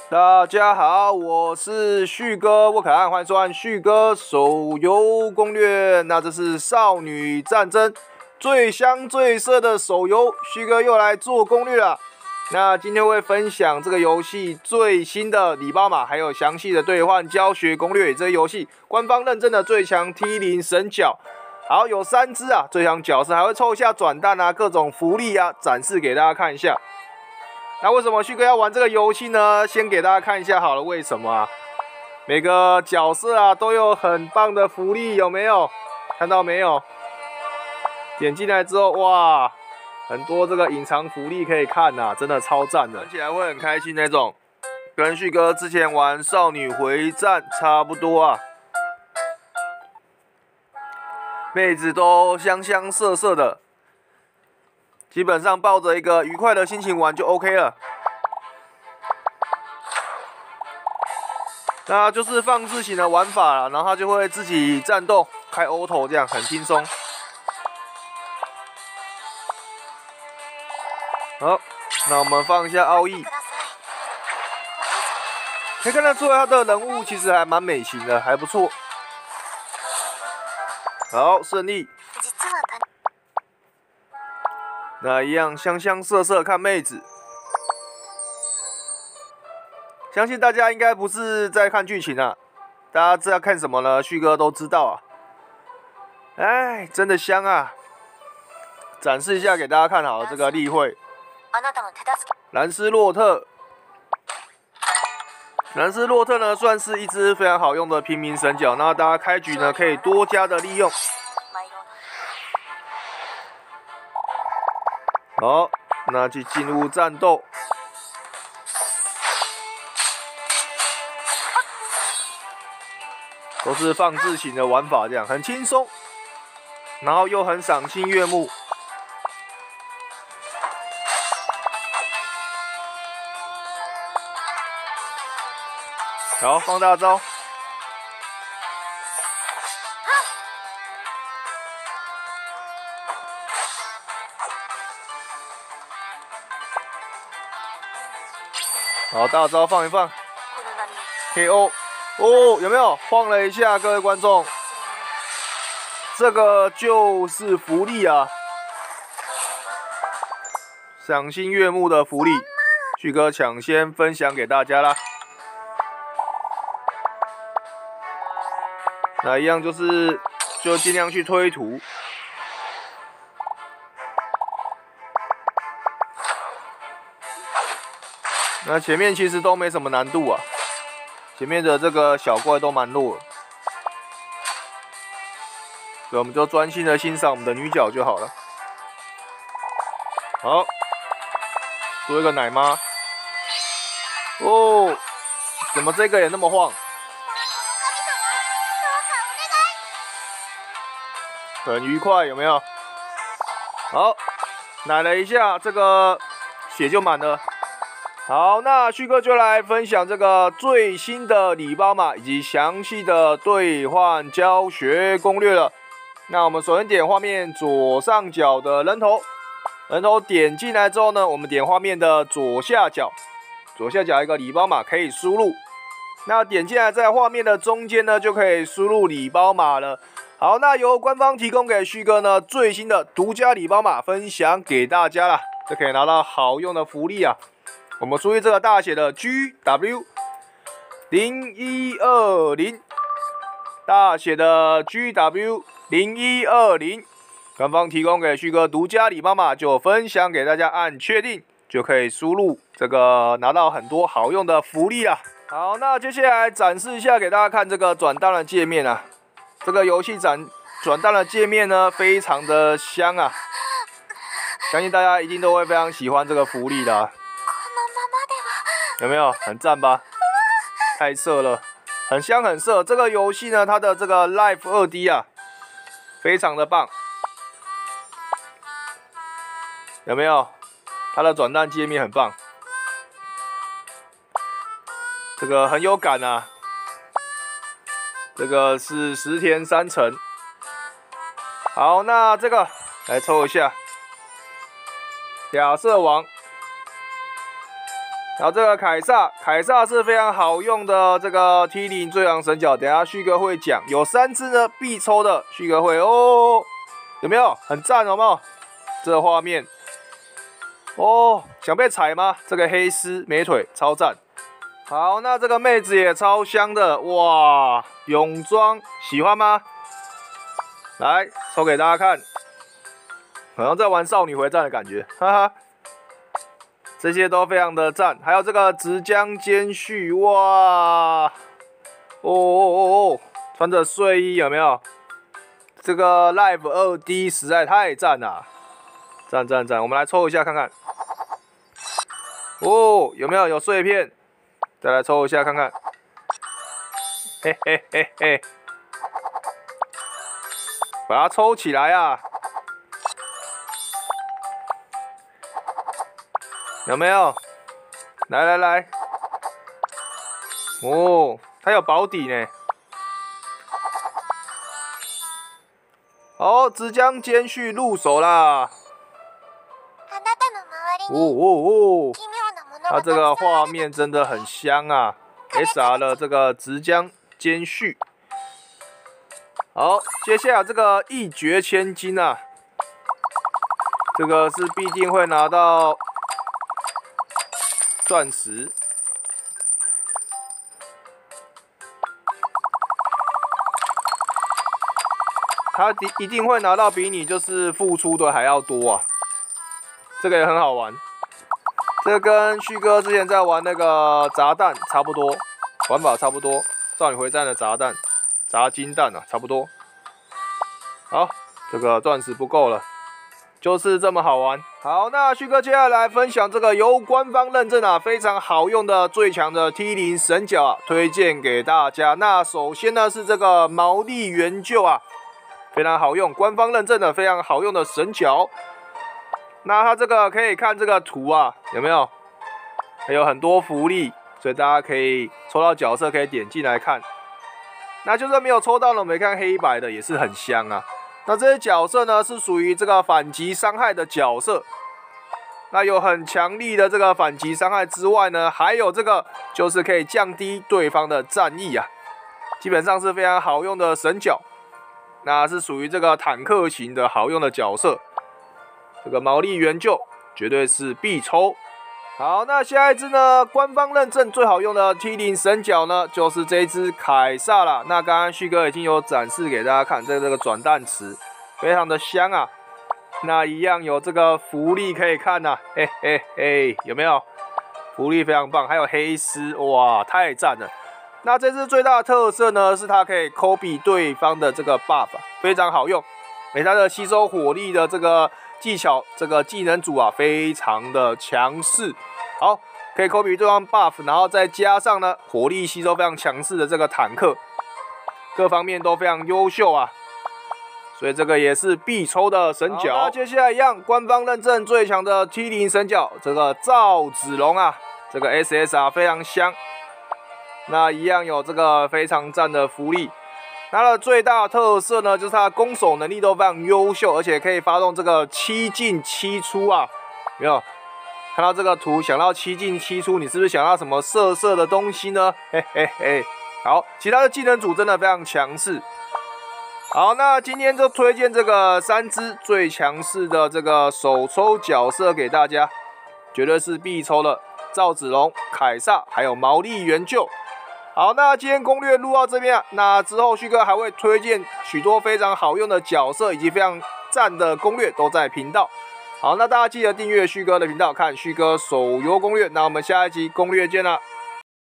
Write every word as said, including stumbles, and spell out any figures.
大家好，我是旭哥，我可爱，欢迎收看旭哥手游攻略。那这是少女战争最香最色的手游，旭哥又来做攻略了。那今天会分享这个游戏最新的礼包码，还有详细的兑换教学攻略。这个游戏官方认证的最强 T 零 神角，好，有三只啊，最强角色还会抽一下转蛋啊，各种福利啊，展示给大家看一下。那为什么旭哥要玩这个游戏呢？先给大家看一下好了，为什么啊？每个角色啊都有很棒的福利，有没有？看到没有？点进来之后，哇，很多这个隐藏福利可以看呐、啊，真的超赞的，玩起来会很开心那种，跟旭哥之前玩少女回战差不多啊。妹子都香香色色的。基本上抱着一个愉快的心情玩就 OK 了。那就是放置型的玩法啦，然后它就会自己战斗、开 auto 这样很轻松。好，那我们放一下奥义，可以看得出来他的人物其实还蛮美型的，还不错。好，胜利。那一样香香色色看妹子，相信大家应该不是在看剧情啊，大家知道看什么呢？旭哥都知道啊。哎，真的香啊！展示一下给大家看好了，这个例会，兰斯洛特，兰斯洛特呢算是一只非常好用的平民神角，那大家开局呢可以多加的利用。好，那就进入战斗。都是放置型的玩法，这样很轻松，然后又很赏心悦目。好，放大招。好，大招放一放 ，K O， 哦，有没有晃了一下？各位观众，这个就是福利啊，赏心悦目的福利，旭哥抢先分享给大家啦。那一样就是就尽量去推图。那前面其实都没什么难度啊，前面的这个小怪都蛮弱的，所以我们就专心的欣赏我们的女角就好了。好，多一个奶妈。哦，怎么这个也那么晃？很愉快，有没有？好，奶了一下，这个血就满了。好，那旭哥就来分享这个最新的礼包码以及详细的兑换教学攻略了。那我们首先点画面左上角的人头，人头点进来之后呢，我们点画面的左下角，左下角一个礼包码可以输入。那点进来在画面的中间呢，就可以输入礼包码了。好，那由官方提供给旭哥呢最新的独家礼包码分享给大家啦，就可以拿到好用的福利啊。我们输入这个大写的 G W 零一二零， 大写的 G W 零一二零， 官方提供给旭哥独家礼包码，就分享给大家，按确定就可以输入这个拿到很多好用的福利啦。好，那接下来展示一下给大家看这个转蛋的界面啊，这个游戏展转蛋的界面呢非常的香啊，相信大家一定都会非常喜欢这个福利的啊。有没有很赞吧？太色了，很香很色。这个游戏呢，它的这个 Live 二 D 啊，非常的棒。有没有？它的转蛋界面很棒，这个很有感啊。这个是石田三成。好，那这个来抽一下亚瑟王。 然后这个凯撒，凯撒是非常好用的这个 T 零最强神角，等一下旭哥会讲，有三只呢必抽的，旭哥会哦，有没有很赞？有没有？这个画面哦，想被踩吗？这个黑丝美腿超赞。好，那这个妹子也超香的哇，泳装喜欢吗？来抽给大家看，好像在玩少女回战的感觉，哈哈。这些都非常的赞，还有这个直江兼续，哇，哦哦哦哦，穿着睡衣有没有？这个 Live 二 D 实在太赞了，赞赞赞！我们来抽一下看看，哦，有没有有碎片？再来抽一下看看，嘿嘿嘿嘿，把它抽起来啊！有没有？来来来，哦，它有保底呢。好，直江兼续入手啦！哦哦哦，它这个画面真的很香啊 ！S R 的这个直江兼续。好，接下来这个一绝千金啊，这个是必定会拿到钻石。他一定会拿到比你就是付出的还要多啊，这个也很好玩。这个跟旭哥之前在玩那个砸蛋差不多，玩法差不多。少女回战的砸蛋、砸金蛋啊，差不多。好，这个钻石不够了，就是这么好玩。好，那旭哥接下来分享这个由官方认证啊，非常好用的最强的 T 零神角啊，推荐给大家。那首先呢是这个毛利援救啊。非常好用，官方认证的非常好用的神角。那它这个可以看这个图啊，有没有？还有很多福利，所以大家可以抽到角色可以点进来看。那就算没有抽到呢，我们看黑白的也是很香啊。那这些角色呢是属于这个反击伤害的角色。那有很强力的这个反击伤害之外呢，还有这个就是可以降低对方的战役啊，基本上是非常好用的神角。那是属于这个坦克型的好用的角色，这个毛利援救绝对是必抽。好，那下一只呢？官方认证最好用的 T 零神角呢，就是这一只凯撒啦。那刚刚旭哥已经有展示给大家看，这个这个转蛋池非常的香啊。那一样有这个福利可以看呐、啊，嘿嘿嘿，有没有？福利非常棒，还有黑丝，哇，太赞了。那这只最大的特色呢，是它可以 copy 对方的这个 buff， 非常好用。诶，它的吸收火力的这个技巧，这个技能组啊，非常的强势。好，可以 copy 对方 buff， 然后再加上呢，火力吸收非常强势的这个坦克，各方面都非常优秀啊。所以这个也是必抽的神角。那接下来一样，官方认证最强的 T 零神角，这个赵子龙啊，这个 S S R 非常香。那一样有这个非常赞的福利，它的最大特色呢，就是它的攻守能力都非常优秀，而且可以发动这个七进七出啊，有没有看到这个图？想到七进七出，你是不是想到什么色色的东西呢？嘿嘿嘿，好，其他的技能组真的非常强势。好，那今天就推荐这个三只最强势的这个手抽角色给大家，绝对是必抽的赵子龙、凯撒还有毛利援救。好，那今天攻略录到这边啊，那之后旭哥还会推荐许多非常好用的角色以及非常赞的攻略都在频道。好，那大家记得订阅旭哥的频道，看旭哥手游攻略。那我们下一集攻略见啦！